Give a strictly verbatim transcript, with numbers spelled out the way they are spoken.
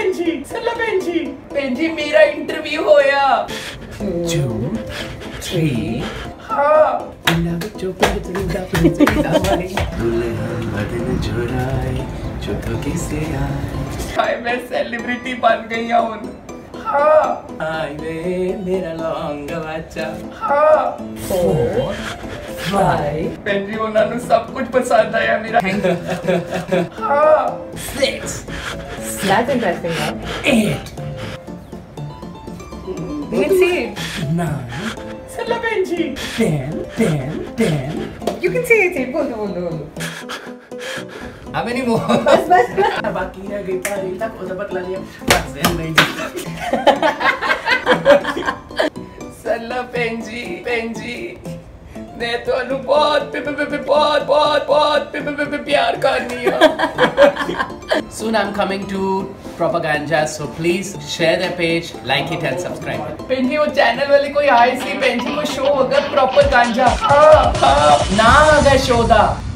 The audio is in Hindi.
ਭੈਣ ਜੀ ਸੱਲਾ ਭੈਣ ਜੀ ਭੈਣ ਜੀ ਮੇਰਾ ਇੰਟਰਵਿਊ ਹੋਇਆ two three हाँ पिंडा बच्चों पिंड पिंडा पिंड पिंडा वाली दुल्हन बदन जोड़ाए जो तो किसे आए हाय मैं सेलिब्रिटी बन गई हूँ हाँ आई वे मेरा लौंगा बच्चा हाँ four five ਭੈਣ ਜੀ ਉਹਨਾਂ ਨੂੰ ਸਭ ਕੁਝ ਪਸੰਦ ਆਇਆ ਮੇਰਾ हाँ six That's interesting, huh? eight You can see it. nine Salla ਭੈਣ ਜੀ ten ten ten You can see it. See it. Bolo, bolo, bolo. How many more? बस बस बस. बाकी रह गई पारी तक उसे बतला लिया बस यार नहीं ਸੱਲਾ ਭੈਣ ਜੀ ਭੈਣ ਜੀ मैं ਤੁਹਾਨੂੰ ਬਹੁਤ ਬਹੁਤ ਬਹੁਤ ਬਹੁਤ ਪਿਆਰ ਕਰਨੀ ਆ Soon I'm coming to Propaganda, so please share their page, like it and subscribe it. ਭੈਣ ਜੀ ਉਹ ਚੈਨਲ ਵਾਲੇ ਕੋਈ ਆਏ ਸੀ ਭੈਣ ਜੀ ਕੋਈ ਸ਼ੋਅ ਹੋਗਾ ਪ੍ਰੋਪਰ ਗਾਂਜਾ ਹਾਂ ਹਾਂ ਨਾ ਅਗਰ ਸ਼ੋਅ ਦਾ